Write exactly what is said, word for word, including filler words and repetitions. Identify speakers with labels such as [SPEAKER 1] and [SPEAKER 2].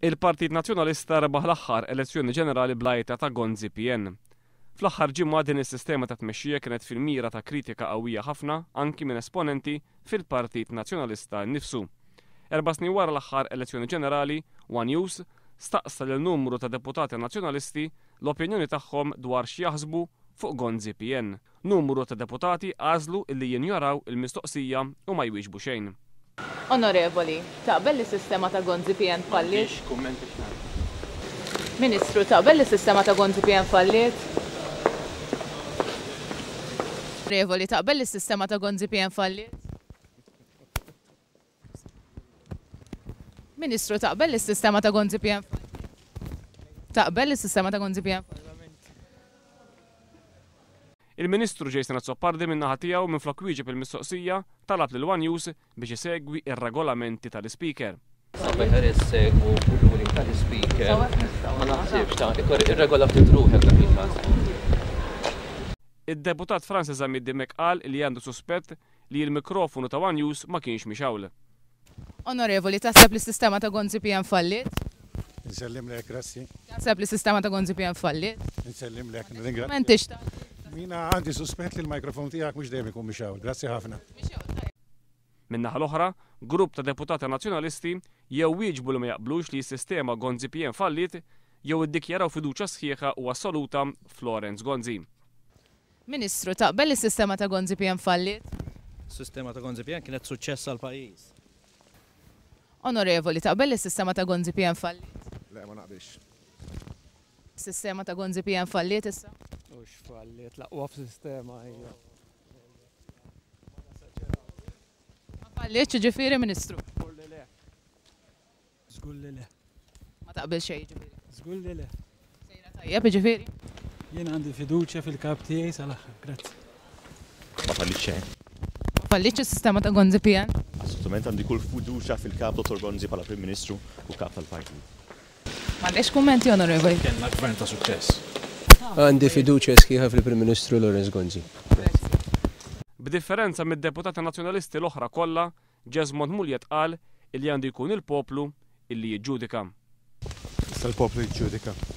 [SPEAKER 1] Il-Partit Nazzjonalista rebaħ l-aħħar elezzjoni ġenerali blajta ta' Gonzi P N. Fl-aħħar ġimgħa din is-sistema ta' tmexxija kienet fil-mira ta' kritika qawwija ħafna anki minn esponenti fil-Partit Nazzjonalista nnifsu. Erba' snin wara l-aħħar elezzjoni ġenerali, One News staqsa lil numru ta' deputati nazzjonalisti l-opinjoni tagħhom dwar x'jaħsbu fuq Gonzi P N. Numru ta' deputati għażlu illi jinjoraw il-mistoqsija u ma jwieġbu xejn.
[SPEAKER 2] Onorevoli, taqbel li sistema ta' Gonzi P N falliet? Ministru, taqbel li sistema ta' Gonzi P N falliet? Onorevoli, taqbel li sistema ta' Gonzi P N falliet? Ministru, taqbel li sistema ta' Gonzi P N falliet? Taqbel li sistema ta' Gonzi P N falliet?
[SPEAKER 1] Il-Ministru Jason Azzopardi min-naħa tiegħu minflok wieġeb il-mistoqsija talab lil One News biex isegwi ir-regolamenti tal-Speaker.
[SPEAKER 3] Sabeħer issegwu ruling tal-Speaker. Ma naħsibx ta' ir-regola ftit ruħek dak il-każ.
[SPEAKER 1] Id-deputat Francis Amid-Dimek qal li għandu suspett li l-mikrofonu ta' One News ma kienx mixawl.
[SPEAKER 2] Onorevoli, taħseb li s-sistema ta' Gonzi P N falliet?
[SPEAKER 4] Nsellim lek, grassi.
[SPEAKER 2] Taħseb li s-sistema ta' Gonzi P N falliet?
[SPEAKER 4] Nsellim lek, ringrazzja.
[SPEAKER 2] Mentix ta'
[SPEAKER 4] Mina għandi suspett li l-mikrofon tiegħek mhux dejjem ikun mixawl. Grazzi ħafna.
[SPEAKER 1] Min-naħa l-oħra, grupp ta' deputati nazzjonalisti jew wieġbu li ma jaqblux li s-sistema Gonzi P N fallit jew iddikjaraw fiduċja sħiħa u assoluta Florence Gonzi.
[SPEAKER 2] Ministru, taqbel li s-sistema ta' Gonzi P N fallit?
[SPEAKER 5] Sistema ta' Gonzi P N kienet suċċess għal pajjiż.
[SPEAKER 2] Onorevoli, taqbel li s-sistema ta' Gonzi P N fallit?
[SPEAKER 4] Le ma naqbilx.
[SPEAKER 2] Sistema ta' Gonzi P N fallit issa?
[SPEAKER 6] Ux falliet, laqwa f-sistema hija.
[SPEAKER 2] Ma falliet ġifieri, Ministru?
[SPEAKER 6] Żgulli le. Żgulli le.
[SPEAKER 2] Ma taqbel xejn ġifieri.
[SPEAKER 6] Żgulli le.
[SPEAKER 2] Sejra tajjeb ġifieri?
[SPEAKER 6] Jien għandi fiduċja fil-kap tiegħi sal-aħħar, grazzi.
[SPEAKER 7] Ma fallit xejn.
[SPEAKER 2] Ma fallietx is-sistema ta' Gonzi P N?
[SPEAKER 7] Assolutament għandi kull fiduċja fil-kap Dottor Gonzi bħala Prim Ministru u kap tal-Partit.
[SPEAKER 2] M'għandekx kummenti, onorevoli?
[SPEAKER 5] Kellna gvern ta' suċċess.
[SPEAKER 8] Għandi fiduċja sħiħa fil-Prim Ministru Lawrence Gonzi.
[SPEAKER 1] B'differenza mid-deputati nazzjonalisti l-oħra kollha, Jesmond Muljet qal illi għandu jkun il-poplu illi jiġġudika.
[SPEAKER 4] Issa l-poplu jiġġudika.